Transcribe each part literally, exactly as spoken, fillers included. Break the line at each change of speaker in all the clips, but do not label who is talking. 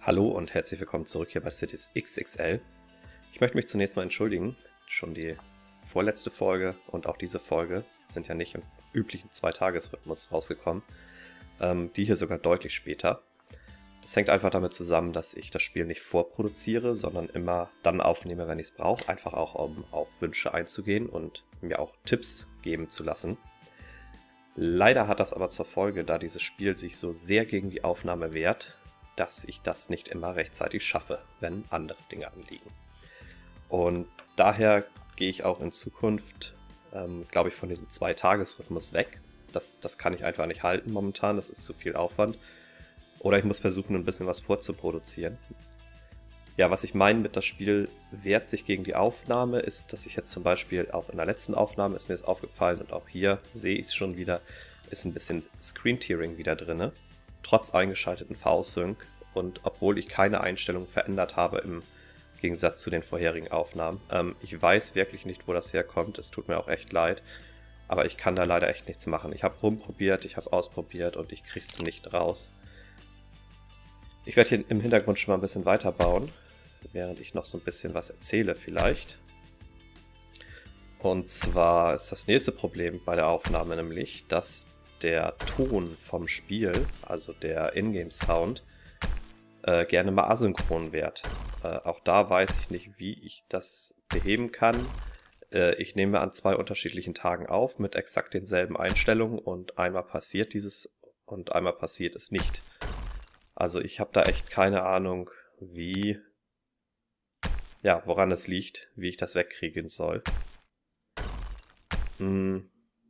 Hallo und herzlich willkommen zurück hier bei Cities X X L. Ich möchte mich zunächst mal entschuldigen, schon die vorletzte Folge und auch diese Folge sind ja nicht im üblichen Zwei-Tages-Rhythmus rausgekommen, ähm, die hier sogar deutlich später. Das hängt einfach damit zusammen, dass ich das Spiel nicht vorproduziere, sondern immer dann aufnehme, wenn ich es brauche, einfach auch um auf Wünsche einzugehen und mir auch Tipps geben zu lassen. Leider hat das aber zur Folge, da dieses Spiel sich so sehr gegen die Aufnahme wehrt, dass ich das nicht immer rechtzeitig schaffe, wenn andere Dinge anliegen. Und daher gehe ich auch in Zukunft, ähm, glaube ich, von diesem Zwei-Tages-Rhythmus weg. Das, das kann ich einfach nicht halten momentan, das ist zu viel Aufwand. Oder ich muss versuchen, ein bisschen was vorzuproduzieren. Ja, was ich meine mit das Spiel wehrt sich gegen die Aufnahme, ist, dass ich jetzt zum Beispiel auch in der letzten Aufnahme ist mir das aufgefallen und auch hier sehe ich es schon wieder, ist ein bisschen Screen-Tearing wieder drin, trotz eingeschalteten V Sync und obwohl ich keine Einstellungen verändert habe im Gegensatz zu den vorherigen Aufnahmen. Ähm, ich weiß wirklich nicht, wo das herkommt, es tut mir auch echt leid, aber ich kann da leider echt nichts machen. Ich habe rumprobiert, ich habe ausprobiert und ich kriege es nicht raus. Ich werde hier im Hintergrund schon mal ein bisschen weiterbauen, während ich noch so ein bisschen was erzähle vielleicht. Und zwar ist das nächste Problem bei der Aufnahme nämlich, dass der Ton vom Spiel, also der Ingame-Sound, äh, gerne mal asynchron wird. Äh, auch da weiß ich nicht, wie ich das beheben kann. Äh, ich nehme an zwei unterschiedlichen Tagen auf mit exakt denselben Einstellungen und einmal passiert dieses und einmal passiert es nicht. Also ich habe da echt keine Ahnung, wie, ja, woran es liegt, wie ich das wegkriegen soll. Hm.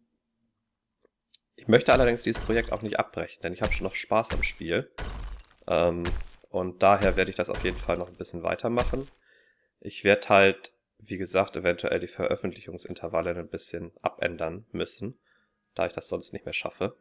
Ich möchte allerdings dieses Projekt auch nicht abbrechen, denn ich habe schon noch Spaß am Spiel. Ähm, und daher werde ich das auf jeden Fall noch ein bisschen weitermachen. Ich werde halt, wie gesagt, eventuell die Veröffentlichungsintervalle ein bisschen abändern müssen, da ich das sonst nicht mehr schaffe.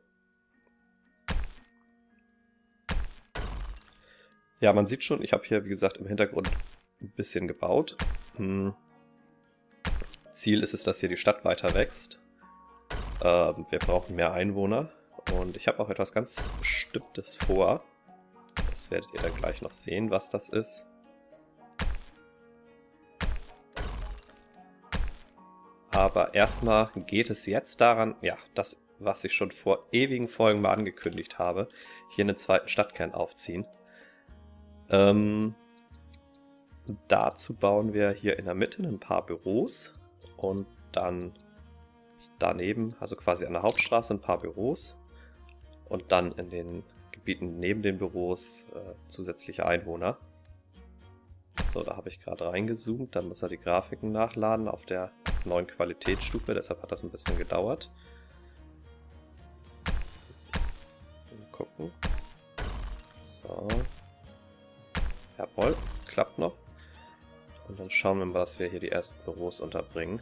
Ja, man sieht schon, ich habe hier, wie gesagt, im Hintergrund ein bisschen gebaut. Hm. Ziel ist es, dass hier die Stadt weiter wächst. Ähm, wir brauchen mehr Einwohner. Und ich habe auch etwas ganz Bestimmtes vor. Das werdet ihr dann gleich noch sehen, was das ist. Aber erstmal geht es jetzt daran, ja, das, was ich schon vor ewigen Folgen mal angekündigt habe, hier einen zweiten Stadtkern aufziehen. Ähm, dazu bauen wir hier in der Mitte ein paar Büros und dann daneben, also quasi an der Hauptstraße, ein paar Büros und dann in den Gebieten neben den Büros äh, zusätzliche Einwohner. So, da habe ich gerade reingezoomt, dann muss er die Grafiken nachladen auf der neuen Qualitätsstufe, deshalb hat das ein bisschen gedauert. Mal gucken. So. Jawohl, es klappt noch. Und dann schauen wir mal, dass wir hier die ersten Büros unterbringen.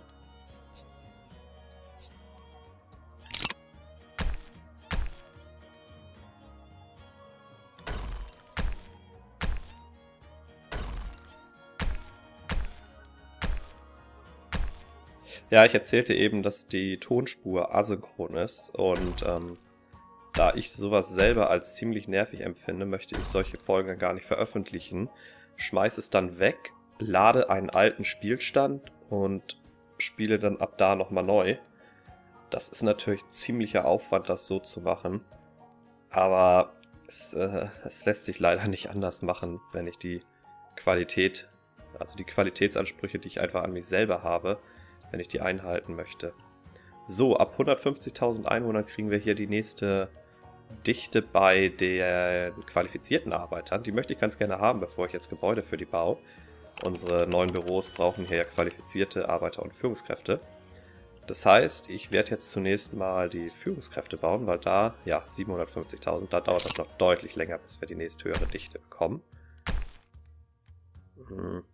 Ja, ich erzählte eben, dass die Tonspur asynchron ist und ähm, da ich sowas selber als ziemlich nervig empfinde, möchte ich solche Folgen gar nicht veröffentlichen. Schmeiß es dann weg, lade einen alten Spielstand und spiele dann ab da nochmal neu. Das ist natürlich ziemlicher Aufwand, das so zu machen. Aber es, äh, es lässt sich leider nicht anders machen, wenn ich die Qualität, also die Qualitätsansprüche, die ich einfach an mich selber habe, wenn ich die einhalten möchte. So, ab hundertfünfzigtausend Einwohnern kriegen wir hier die nächste Dichte bei den qualifizierten Arbeitern. Die möchte ich ganz gerne haben, bevor ich jetzt Gebäude für die baue. Unsere neuen Büros brauchen hier ja qualifizierte Arbeiter und Führungskräfte. Das heißt, ich werde jetzt zunächst mal die Führungskräfte bauen, weil da, ja, siebenhundertfünfzigtausend, da dauert das noch deutlich länger, bis wir die nächsthöhere Dichte bekommen. Hm.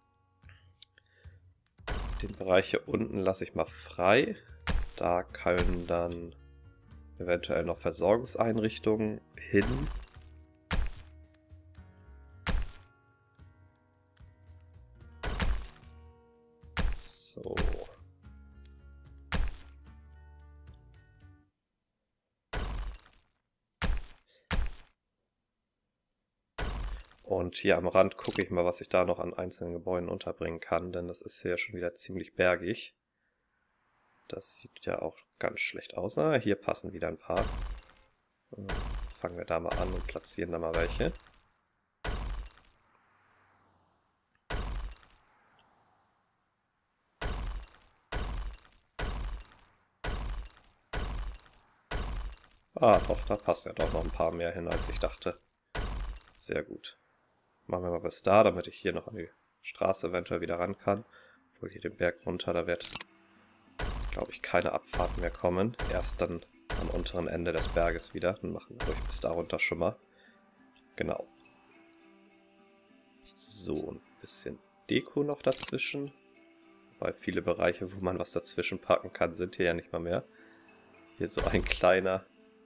Den Bereich hier unten lasse ich mal frei. Da können dann eventuell noch Versorgungseinrichtungen hin. So. Und hier am Rand gucke ich mal, was ich da noch an einzelnen Gebäuden unterbringen kann, denn das ist hier schon wieder ziemlich bergig. Das sieht ja auch ganz schlecht aus. Ah, hier passen wieder ein paar. Fangen wir da mal an und platzieren da mal welche. Ah, doch, da passen ja doch noch ein paar mehr hin, als ich dachte. Sehr gut. Machen wir mal bis da, damit ich hier noch an die Straße eventuell wieder ran kann. Obwohl hier den Berg runter, da wird, glaube ich, keine Abfahrt mehr kommen. Erst dann am unteren Ende des Berges wieder. Dann machen wir ruhig bis da runter schon mal. Genau. So, ein bisschen Deko noch dazwischen. Weil viele Bereiche, wo man was dazwischen packen kann, sind hier ja nicht mal mehr. Hier so ein kleiner.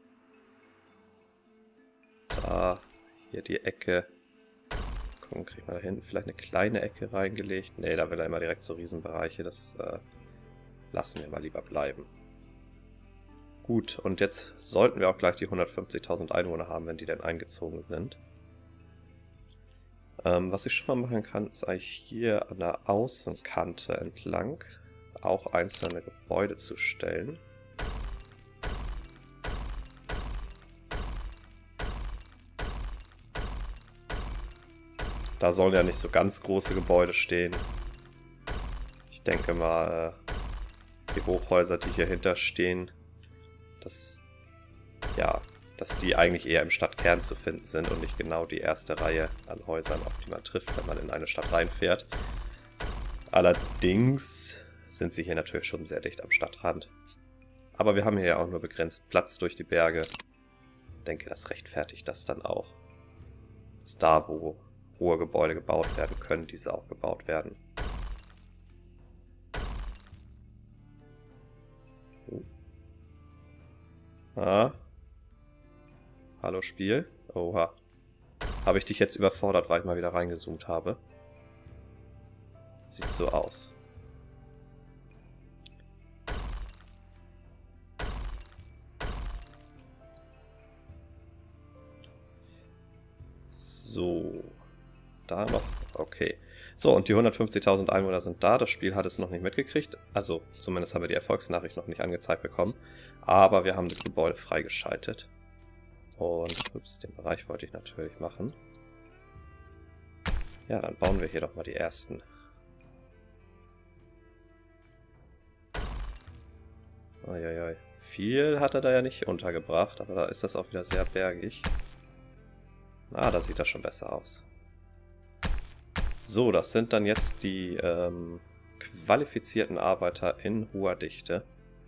Da, hier die Ecke. Gucken, kriegt man da hinten vielleicht eine kleine Ecke reingelegt? Ne, da will er immer direkt so Riesenbereiche. Das äh, lassen wir mal lieber bleiben. Gut, und jetzt sollten wir auch gleich die hundertfünfzigtausend Einwohner haben, wenn die denn eingezogen sind. Ähm, was ich schon mal machen kann, ist eigentlich hier an der Außenkante entlang auch einzelne Gebäude zu stellen. Da sollen ja nicht so ganz große Gebäude stehen. Ich denke mal, die Hochhäuser, die hier hinter stehen, dass, ja, dass die eigentlich eher im Stadtkern zu finden sind und nicht genau die erste Reihe an Häusern, auf die man trifft, wenn man in eine Stadt reinfährt. Allerdings sind sie hier natürlich schon sehr dicht am Stadtrand. Aber wir haben hier ja auch nur begrenzt Platz durch die Berge. Ich denke, das rechtfertigt das dann auch. Dass da, wo hohe Gebäude gebaut werden können, diese auch gebaut werden. Oh. Ah. Hallo Spiel. Oha. Habe ich dich jetzt überfordert, weil ich mal wieder reingezoomt habe? Sieht so aus. So. Da noch. Okay. So, und die hundertfünfzigtausend Einwohner sind da. Das Spiel hat es noch nicht mitgekriegt. Also, zumindest haben wir die Erfolgsnachricht noch nicht angezeigt bekommen. Aber wir haben das Gebäude freigeschaltet. Und, ups, den Bereich wollte ich natürlich machen. Ja, dann bauen wir hier doch mal die ersten. Uiuiui. Viel hat er da ja nicht untergebracht, aber da ist das auch wieder sehr bergig. Ah, da sieht das schon besser aus. So, das sind dann jetzt die ähm, qualifizierten Arbeiter in hoher Dichte.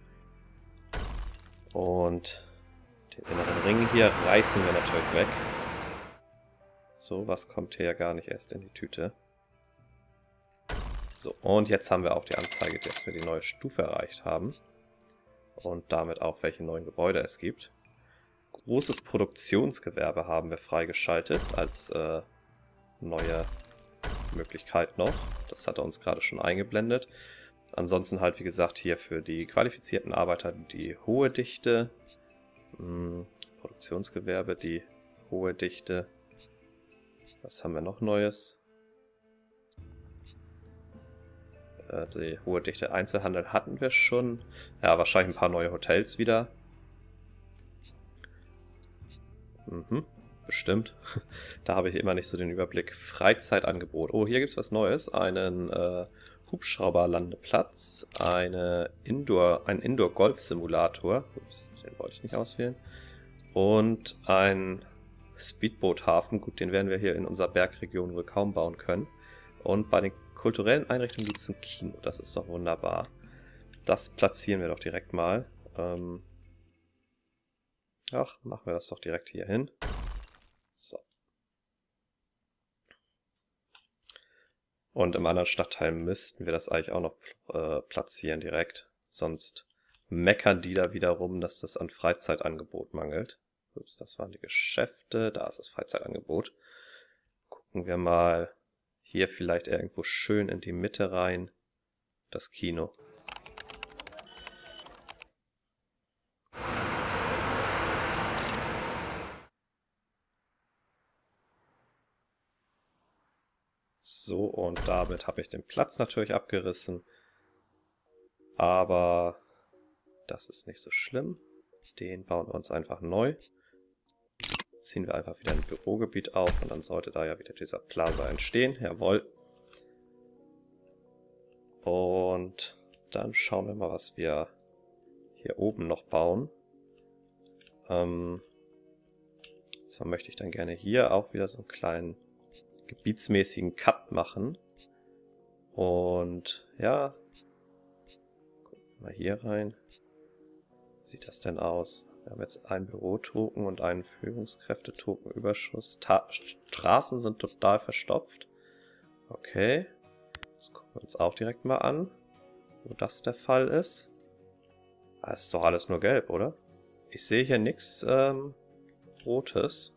Und den inneren Ring hier reißen wir natürlich weg. So, was kommt hier ja gar nicht erst in die Tüte. So, und jetzt haben wir auch die Anzeige, dass wir die neue Stufe erreicht haben. Und damit auch, welche neuen Gebäude es gibt. Großes Produktionsgewerbe haben wir freigeschaltet als äh, neue Möglichkeit noch. Das hat er uns gerade schon eingeblendet. Ansonsten halt, wie gesagt, hier für die qualifizierten Arbeiter die hohe Dichte. Hm, Produktionsgewerbe, die hohe Dichte. Was haben wir noch Neues? Äh, die hohe Dichte Einzelhandel hatten wir schon. Ja, wahrscheinlich ein paar neue Hotels wieder. Mhm. Bestimmt. Da habe ich immer nicht so den Überblick. Freizeitangebot. Oh, hier gibt es was Neues. Einen äh, Hubschrauberlandeplatz. Eine Indoor, ein Indoor-Golf-Simulator. Ups, den wollte ich nicht auswählen. Und ein Speedboot-Hafen. Gut, den werden wir hier in unserer Bergregion wohl kaum bauen können. Und bei den kulturellen Einrichtungen gibt es ein Kino. Das ist doch wunderbar. Das platzieren wir doch direkt mal. Ähm Ach, machen wir das doch direkt hier hin. So. Und im anderen Stadtteil müssten wir das eigentlich auch noch äh, platzieren direkt. Sonst meckern die da wiederum, dass das an Freizeitangebot mangelt. Ups, das waren die Geschäfte. Da ist das Freizeitangebot. Gucken wir mal hier vielleicht irgendwo schön in die Mitte rein. Das Kino. So, und damit habe ich den Platz natürlich abgerissen. Aber das ist nicht so schlimm. Den bauen wir uns einfach neu. Ziehen wir einfach wieder ein Bürogebiet auf und dann sollte da ja wieder dieser Plaza entstehen. Jawohl. Und dann schauen wir mal, was wir hier oben noch bauen. Ähm, so möchte ich dann gerne hier auch wieder so einen kleinen gebietsmäßigen Cut machen. Und ja, gucken wir mal hier rein. Wie sieht das denn aus? Wir haben jetzt einen Bürotoken und einen Führungskräftetoken-Überschuss. Ta- Straßen sind total verstopft. Okay. Das gucken wir uns auch direkt mal an, wo das der Fall ist. Das ist doch alles nur gelb, oder? Ich sehe hier nichts ähm, Rotes.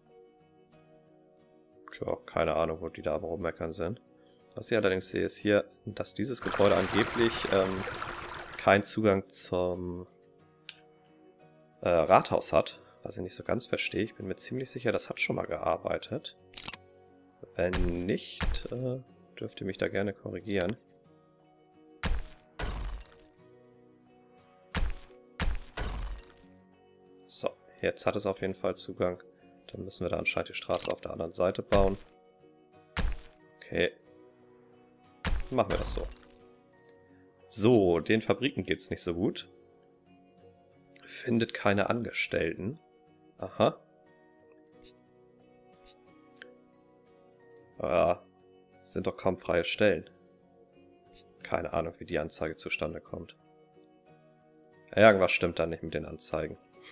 Tja, keine Ahnung, wo die da aber rummeckern sind. Was ich allerdings sehe, ist hier, dass dieses Gebäude angeblich ähm, keinen Zugang zum äh, Rathaus hat. Was ich nicht so ganz verstehe. Ich bin mir ziemlich sicher, das hat schon mal gearbeitet. Wenn nicht, äh, dürft ihr mich da gerne korrigieren. So, jetzt hat es auf jeden Fall Zugang. Dann müssen wir da anscheinend die Straße auf der anderen Seite bauen. Okay. Machen wir das so. So, den Fabriken geht's nicht so gut. Findet keine Angestellten. Aha. Ja, sind doch kaum freie Stellen. Keine Ahnung, wie die Anzeige zustande kommt. Irgendwas stimmt da nicht mit den Anzeigen.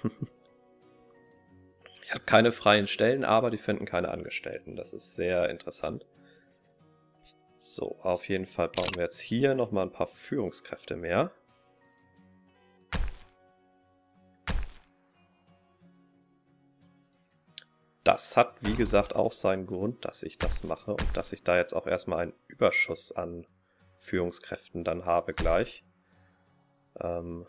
Ich habe keine freien Stellen, aber die finden keine Angestellten. Das ist sehr interessant. So, auf jeden Fall bauen wir jetzt hier nochmal ein paar Führungskräfte mehr. Das hat, wie gesagt, auch seinen Grund, dass ich das mache und dass ich da jetzt auch erstmal einen Überschuss an Führungskräften dann habe gleich. Ähm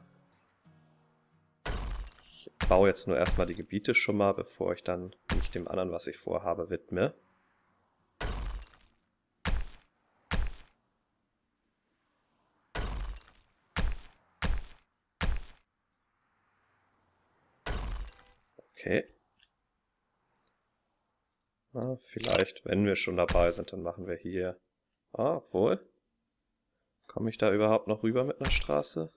ich baue jetzt nur erstmal die Gebiete schon mal, bevor ich dann mich dem anderen, was ich vorhabe, widme. Okay. Na, vielleicht, wenn wir schon dabei sind, dann machen wir hier... Ah, obwohl... Komme ich da überhaupt noch rüber mit einer Straße?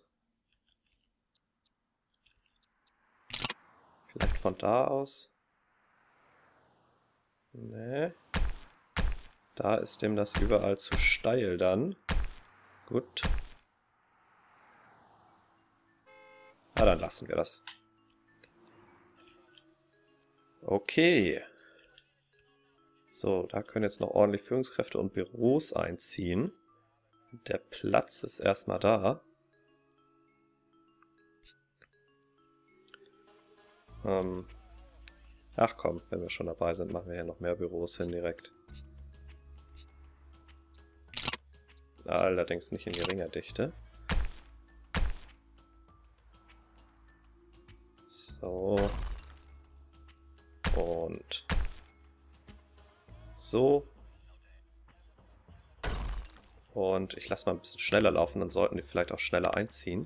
Vielleicht von da aus? Nee. Da ist dem das überall zu steil dann. Gut. Ah, dann lassen wir das. Okay. So, da können jetzt noch ordentlich Führungskräfte und Büros einziehen. Der Platz ist erstmal da. Ähm, ach komm, wenn wir schon dabei sind, machen wir hier noch mehr Büros hin direkt. Allerdings nicht in geringer Dichte. So. Und so. Und ich lasse mal ein bisschen schneller laufen, dann sollten die vielleicht auch schneller einziehen.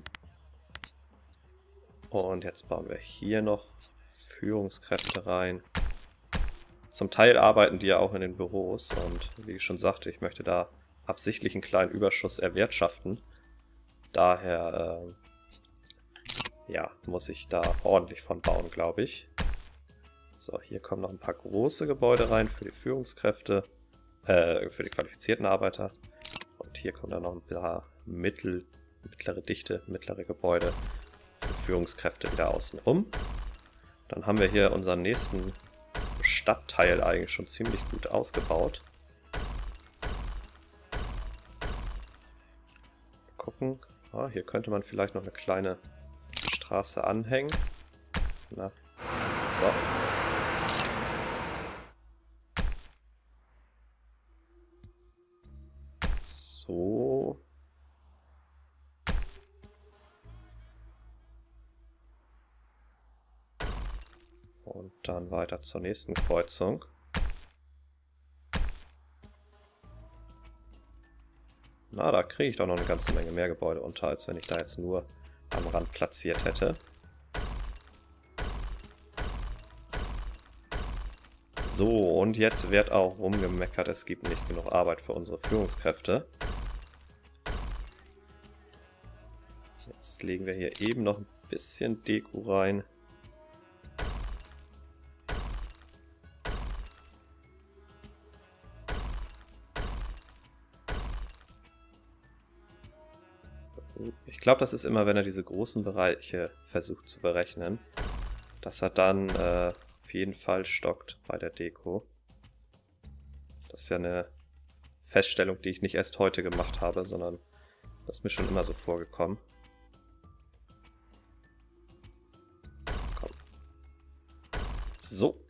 Und jetzt bauen wir hier noch Führungskräfte rein. Zum Teil arbeiten die ja auch in den Büros und wie ich schon sagte, ich möchte da absichtlich einen kleinen Überschuss erwirtschaften. Daher äh, ja, muss ich da ordentlich von bauen, glaube ich. So, hier kommen noch ein paar große Gebäude rein für die Führungskräfte, äh, für die qualifizierten Arbeiter. Und hier kommen dann noch ein paar mittel, mittlere Dichte, mittlere Gebäude für Führungskräfte wieder außenrum. Dann haben wir hier unseren nächsten Stadtteil eigentlich schon ziemlich gut ausgebaut. Gucken. Ah, hier könnte man vielleicht noch eine kleine Straße anhängen. Na, so. So. Und dann weiter zur nächsten Kreuzung. Na, da kriege ich doch noch eine ganze Menge mehr Gebäude unter, als wenn ich da jetzt nur am Rand platziert hätte. So, und jetzt wird auch rumgemeckert, es gibt nicht genug Arbeit für unsere Führungskräfte. Jetzt legen wir hier eben noch ein bisschen Deko rein. Ich glaube, das ist immer, wenn er diese großen Bereiche versucht zu berechnen, dass er dann äh, auf jeden Fall stockt bei der Deko. Das ist ja eine Feststellung, die ich nicht erst heute gemacht habe, sondern das ist mir schon immer so vorgekommen. Komm. So.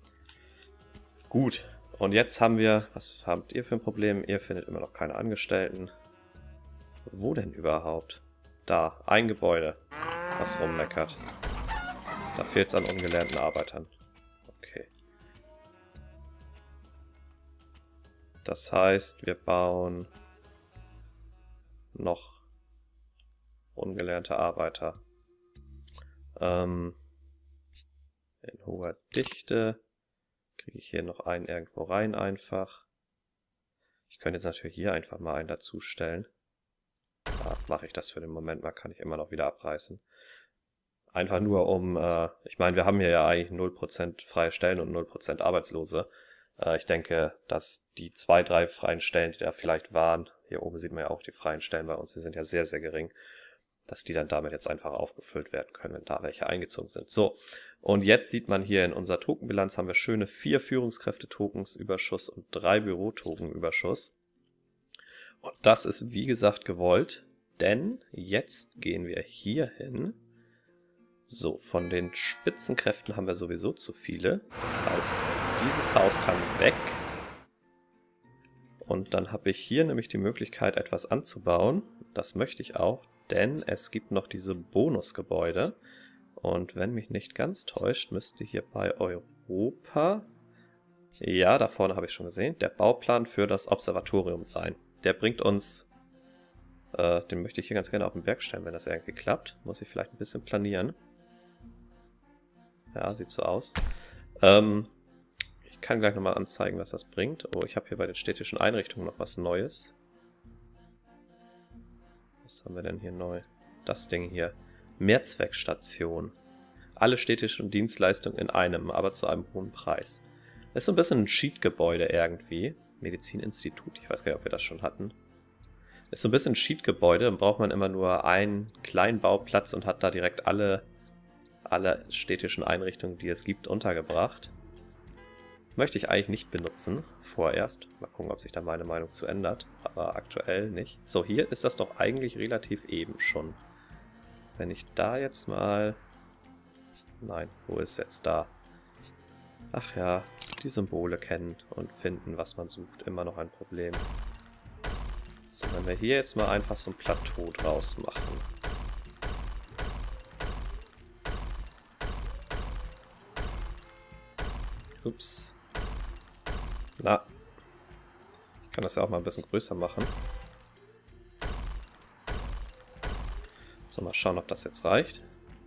Gut. Und jetzt haben wir, was habt ihr für ein Problem? Ihr findet immer noch keine Angestellten. Wo denn überhaupt? Da, ein Gebäude, was rummeckert. Da fehlt es an ungelernten Arbeitern. Okay. Das heißt, wir bauen noch ungelernte Arbeiter. Ähm, in hoher Dichte kriege ich hier noch einen irgendwo rein einfach. Ich könnte jetzt natürlich hier einfach mal einen dazustellen. Da mache ich das für den Moment mal, kann ich immer noch wieder abreißen. Einfach nur um, äh, ich meine, wir haben hier ja eigentlich null Prozent freie Stellen und null Prozent Arbeitslose. Äh, ich denke, dass die zwei, drei freien Stellen, die da vielleicht waren, hier oben sieht man ja auch die freien Stellen bei uns, die sind ja sehr, sehr gering, dass die dann damit jetzt einfach aufgefüllt werden können, wenn da welche eingezogen sind. So, und jetzt sieht man hier in unserer Tokenbilanz haben wir schöne vier Führungskräfte-Tokens-Überschuss und drei Bürotoken-Überschuss. Und das ist wie gesagt gewollt, denn jetzt gehen wir hier hin. So, von den Spitzenkräften haben wir sowieso zu viele. Das heißt, dieses Haus kann weg. Und dann habe ich hier nämlich die Möglichkeit, etwas anzubauen. Das möchte ich auch, denn es gibt noch diese Bonusgebäude. Und wenn mich nicht ganz täuscht, müsste hier bei Europa, ja, da vorne habe ich schon gesehen, der Bauplan für das Observatorium sein. Der bringt uns, äh, den möchte ich hier ganz gerne auf den Berg stellen, wenn das irgendwie klappt. Muss ich vielleicht ein bisschen planieren. Ja, sieht so aus. Ähm, ich kann gleich nochmal anzeigen, was das bringt. Oh, ich habe hier bei den städtischen Einrichtungen noch was Neues. Was haben wir denn hier neu? Das Ding hier. Mehrzweckstation. Alle städtischen Dienstleistungen in einem, aber zu einem hohen Preis. Das ist so ein bisschen ein Cheat-Gebäude irgendwie. Medizininstitut, ich weiß gar nicht, ob wir das schon hatten. Ist so ein bisschen ein Cheat-Gebäude, dann braucht man immer nur einen kleinen Bauplatz und hat da direkt alle, alle städtischen Einrichtungen, die es gibt, untergebracht. Möchte ich eigentlich nicht benutzen, vorerst. Mal gucken, ob sich da meine Meinung zu ändert, aber aktuell nicht. So, hier ist das doch eigentlich relativ eben schon. Wenn ich da jetzt mal... Nein, wo ist jetzt da? Ach ja, die Symbole kennen und finden, was man sucht, immer noch ein Problem. So, wenn wir hier jetzt mal einfach so ein Plateau draus machen. Ups. Na. Ich kann das ja auch mal ein bisschen größer machen. So, mal schauen, ob das jetzt reicht.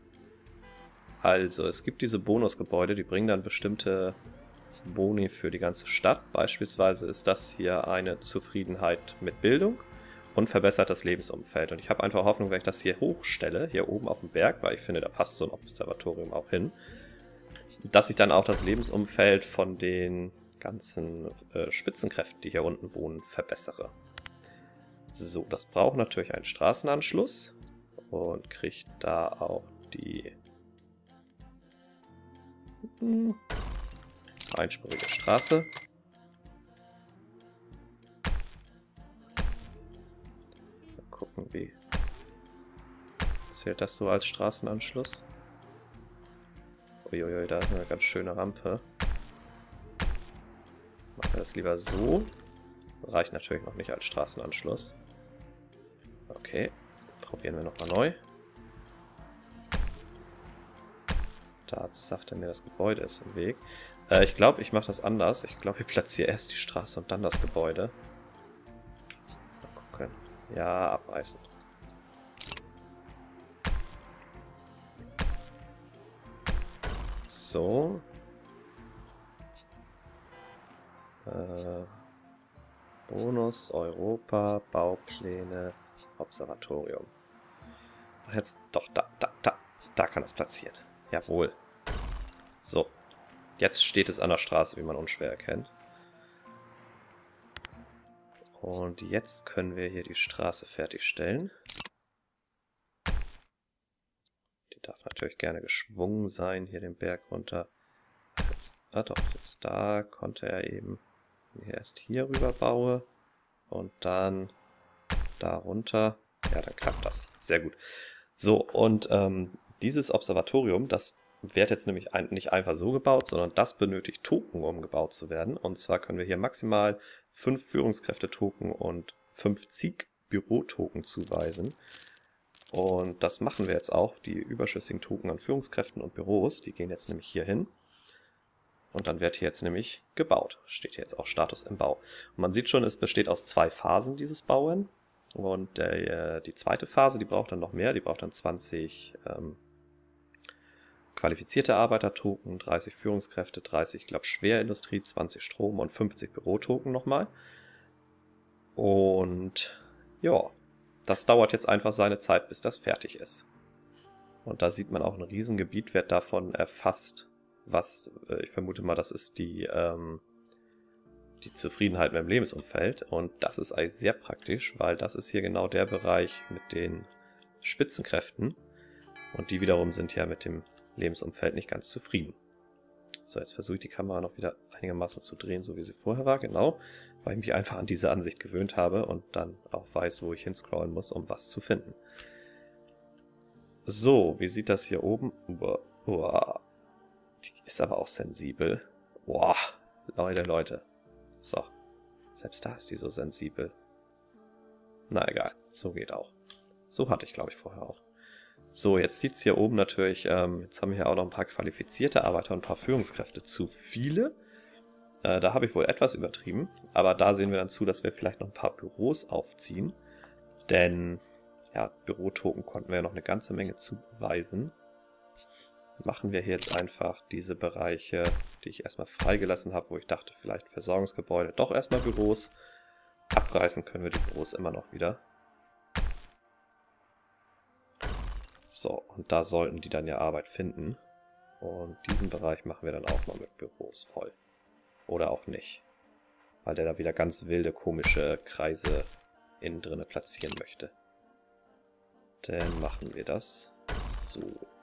Also, es gibt diese Bonusgebäude, die bringen dann bestimmte Boni für die ganze Stadt. Beispielsweise ist das hier eine Zufriedenheit mit Bildung und verbessert das Lebensumfeld. Und ich habe einfach Hoffnung, wenn ich das hier hochstelle, hier oben auf dem Berg, weil ich finde, da passt so ein Observatorium auch hin, dass ich dann auch das Lebensumfeld von den ganzen äh, Spitzenkräften, die hier unten wohnen, verbessere. So, das braucht natürlich einen Straßenanschluss und kriegt da auch die hm, einspurige Straße. Mal gucken, wie zählt das so als Straßenanschluss. Uiuiui, da ist eine ganz schöne Rampe. Machen wir das lieber so. Reicht natürlich noch nicht als Straßenanschluss. Okay, probieren wir nochmal neu. Da sagt er mir, das Gebäude ist im Weg. Äh, ich glaube, ich mache das anders. Ich glaube, ich platziere erst die Straße und dann das Gebäude. Mal gucken. Ja, abreißen. So. Äh, Bonus, Europa, Baupläne, Observatorium. Ach, jetzt doch, da, da, da, da kann es platzieren. Jawohl. So. Jetzt steht es an der Straße, wie man unschwer erkennt. Und jetzt können wir hier die Straße fertigstellen. Die darf natürlich gerne geschwungen sein, hier den Berg runter. Jetzt, ah doch, jetzt da konnte er eben, wenn ich erst hier rüber baue und dann da runter. Ja, dann klappt das. Sehr gut. So, und ähm, dieses Observatorium, das wird jetzt nämlich ein, nicht einfach so gebaut, sondern das benötigt Token, um gebaut zu werden. Und zwar können wir hier maximal fünf Führungskräfte-Token und fünfzig Büro-Token zuweisen. Und das machen wir jetzt auch. Die überschüssigen Token an Führungskräften und Büros, die gehen jetzt nämlich hier hin. Und dann wird hier jetzt nämlich gebaut. Steht hier jetzt auch Status im Bau. Und man sieht schon, es besteht aus zwei Phasen, dieses Bauen. Und der, die zweite Phase, die braucht dann noch mehr. Die braucht dann zwanzig ähm, qualifizierte Arbeiter-Token, dreißig Führungskräfte, dreißig, ich glaube, Schwerindustrie, zwanzig Strom und fünfzig Bürotoken nochmal. Und ja, das dauert jetzt einfach seine Zeit, bis das fertig ist. Und da sieht man auch, ein Riesengebiet wird davon erfasst, was, äh, ich vermute mal, das ist die, ähm, die Zufriedenheit mit dem Lebensumfeld. Und das ist eigentlich sehr praktisch, weil das ist hier genau der Bereich mit den Spitzenkräften. Und die wiederum sind ja mit dem Lebensumfeld nicht ganz zufrieden. So, jetzt versuche ich die Kamera noch wieder einigermaßen zu drehen, so wie sie vorher war, genau, weil ich mich einfach an diese Ansicht gewöhnt habe und dann auch weiß, wo ich hinscrollen muss, um was zu finden. So, wie sieht das hier oben? Uah, uah. Die ist aber auch sensibel. Boah, Leute, Leute. So, selbst da ist die so sensibel. Na egal, so geht auch. So hatte ich, glaube ich, vorher auch. So, jetzt sieht es hier oben natürlich, ähm, jetzt haben wir hier auch noch ein paar qualifizierte Arbeiter und ein paar Führungskräfte zu viele. Äh, da habe ich wohl etwas übertrieben, aber da sehen wir dann zu, dass wir vielleicht noch ein paar Büros aufziehen. Denn, ja, Bürotoken konnten wir ja noch eine ganze Menge zuweisen. Machen wir hier jetzt einfach diese Bereiche, die ich erstmal freigelassen habe, wo ich dachte, vielleicht Versorgungsgebäude, doch erstmal Büros. Abreißen können wir die Büros immer noch wieder. So, und da sollten die dann ja Arbeit finden. Und diesen Bereich machen wir dann auch mal mit Büros voll. Oder auch nicht. Weil der da wieder ganz wilde, komische Kreise innen drinne platzieren möchte. Dann machen wir das so.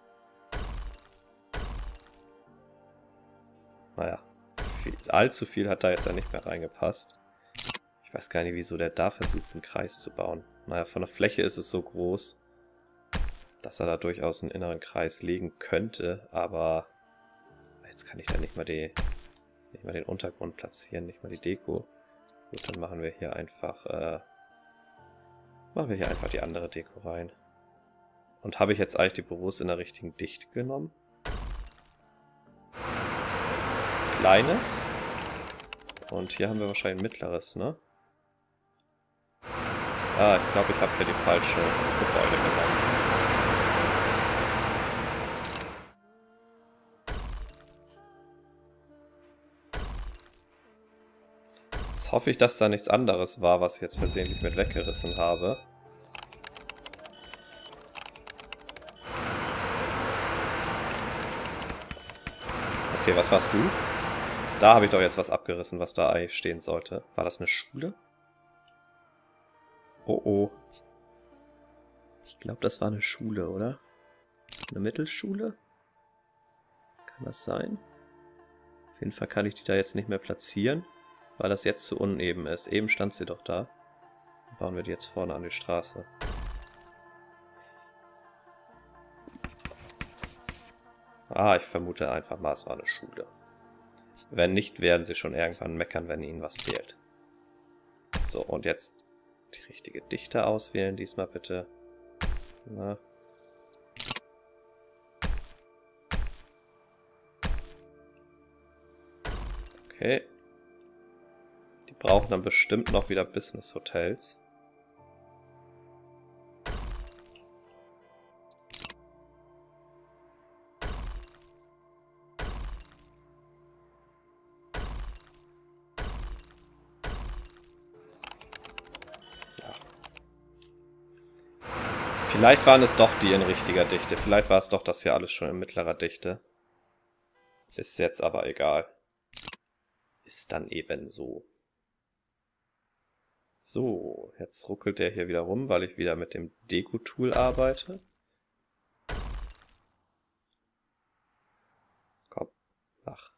Naja, viel, allzu viel hat da jetzt ja nicht mehr reingepasst. Ich weiß gar nicht, wieso der da versucht, einen Kreis zu bauen. Naja, von der Fläche ist es so groß, dass er da durchaus einen inneren Kreis legen könnte, aber jetzt kann ich da nicht mal, die, nicht mal den Untergrund platzieren, nicht mal die Deko. Gut, dann machen wir hier einfach, äh, machen wir hier einfach die andere Deko rein. Und habe ich jetzt eigentlich die Büros in der richtigen Dichte genommen? Kleines. Und hier haben wir wahrscheinlich ein mittleres, ne? Ah, ich glaube, ich habe hier die falsche Gebäude genommen. Jetzt hoffe ich, dass da nichts anderes war, was ich jetzt versehentlich mit weggerissen habe. Okay, was warst du? Da habe ich doch jetzt was abgerissen, was da eigentlich stehen sollte. War das eine Schule? Oh oh. Ich glaube, das war eine Schule, oder? Eine Mittelschule? Kann das sein? Auf jeden Fall kann ich die da jetzt nicht mehr platzieren, weil das jetzt zu uneben ist. Eben stand sie doch da. Dann bauen wir die jetzt vorne an die Straße. Ah, ich vermute einfach mal, es war eine Schule. Wenn nicht, werden sie schon irgendwann meckern, wenn ihnen was fehlt. So, und jetzt die richtige Dichte auswählen, diesmal bitte. Na. Okay. Die brauchen dann bestimmt noch wieder Business Hotels. Vielleicht waren es doch die in richtiger Dichte. Vielleicht war es doch das hier alles schon in mittlerer Dichte. Ist jetzt aber egal. Ist dann eben so. So, jetzt ruckelt der hier wieder rum, weil ich wieder mit dem Deko-Tool arbeite. Komm, ach.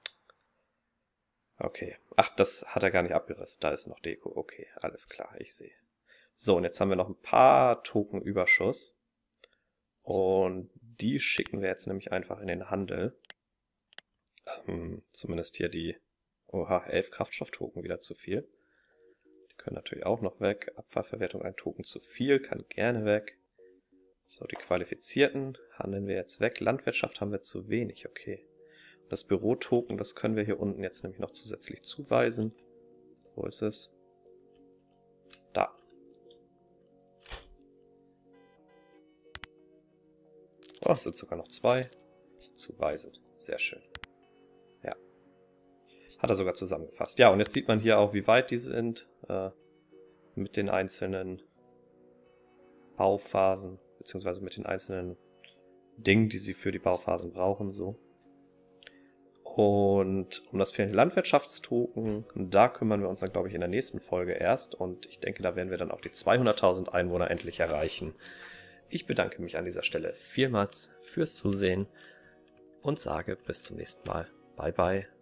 Okay. Ach, das hat er gar nicht abgerissen. Da ist noch Deko. Okay, alles klar, ich sehe. So, und jetzt haben wir noch ein paar Token-Überschuss. Und die schicken wir jetzt nämlich einfach in den Handel. Ähm, zumindest hier die, oha, elf Kraftstofftoken wieder zu viel. Die können natürlich auch noch weg. Abfallverwertung, ein Token zu viel, kann gerne weg. So, die Qualifizierten handeln wir jetzt weg. Landwirtschaft haben wir zu wenig, okay. Das Bürotoken, das können wir hier unten jetzt nämlich noch zusätzlich zuweisen. Wo ist es? Da. Oh, es sind sogar noch zwei. Zuweisen. Sehr schön. Ja. Hat er sogar zusammengefasst. Ja, und jetzt sieht man hier auch, wie weit die sind. Äh, mit den einzelnen Bauphasen. Beziehungsweise mit den einzelnen Dingen, die sie für die Bauphasen brauchen. So. Und um das fehlende Landwirtschaftstoken, da kümmern wir uns dann, glaube ich, in der nächsten Folge erst. Und ich denke, da werden wir dann auch die zweihunderttausend Einwohner endlich erreichen. Ich bedanke mich an dieser Stelle vielmals fürs Zusehen und sage bis zum nächsten Mal. Bye bye.